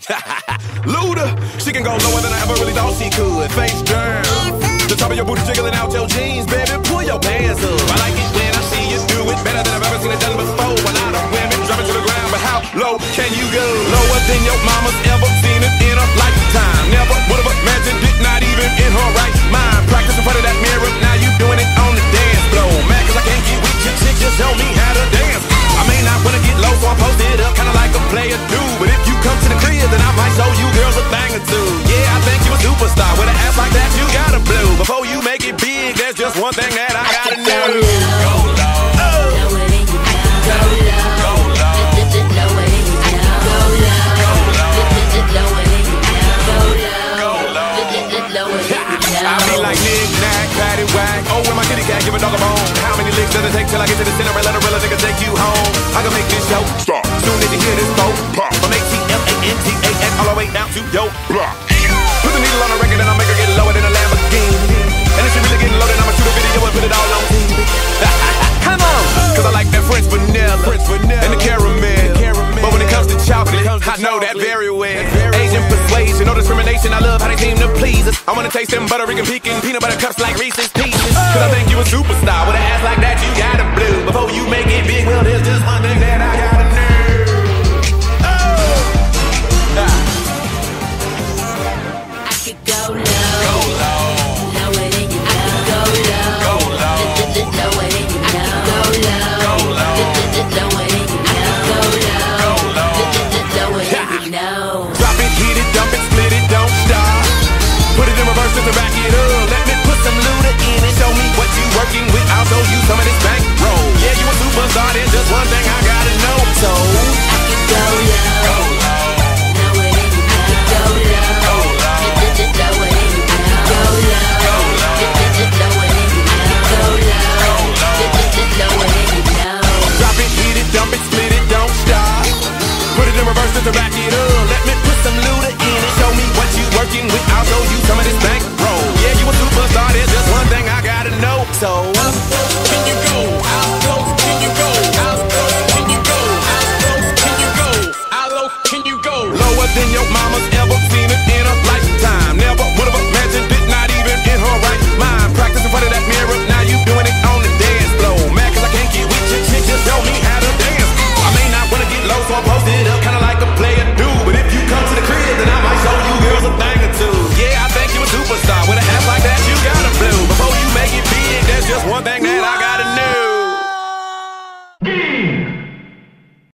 Luda, she can go lower than I ever really thought she could. Face down, the top of your booty jiggling out your jeans, baby. Pull your pants up. I like it when I see you do it better than I've ever seen it done before. A lot of women drop it to the ground, but how low can you go? Lower than your mama's ever seen it in a lifetime. Never would have imagined it, not even in her right mind. Practice in front of that mirror, now you doing it on the dance floor. Mad cause I can't get with your chick, just show me how to dance. I may not wanna get low, so I post it up, kinda like a player do. But if you come to the crib, then I might show you girls a thing or two. Yeah, I think you a superstar. With an ass like that, you gotta blow. Before you make it big, there's just one thing that I gotta know. Go low. Lower than you go. Go low. Go low. Lower than you go. Go low. Go low. Lower than you go. Go low. Go low. Lower than you go. I be like knick-knack, patty-whack. Oh, when my kitty cat give a dog a bone. How many licks does it take till I get to the center and let a real nigga take you home? I can make this show stop. Soon as you hear this boat pop. From ATLANTAS all the way down to yo block. Put the needle on the record and I'll make her get lower than a Lamborghini. And if she really getting low, then I'ma shoot a video and put it all on TV. Come on, cause I like that French vanilla and the caramel. But when it comes to chocolate, I know that very well. Asian persuasion, no discrimination, I love how they seem to please us. I wanna taste them Puerto Rican pecan peanut butter cups like Reese's Pieces. Cause I think you a superstar. With an ass like that, you gotta blue. Before you make it big, well, there's just one thing that I gotta know. Go low, lower than you go. Go low, go low, lower than you go. Go low, go low, lower than you go. Go low, lower than you know. Drop it, hit it, dump it, split it, don't stop. Put it in reverse just to back it up. Let me put some Luda in it. Show me what you working with. I'll show you some of this bankroll. Yeah, you a superstar. There's just one thing I gotta know. So I can go low, go low, lower than you go. Go low, go low, lower than you go. Go low, go low, lower than you go. Go low, lower than you know. drop it, hit it, dump it, split it, don't stop. Put it in reverse just to back it up. Let me put some Luda in it. Show me what you working with. I'll show you some of this bankroll. Yeah, you a superstar. There's just one thing I gotta know. So Can you go? How low can you go? How low can you go? How low can you go? How low can you go? lower than your mama's ever seen it in a lifetime. Never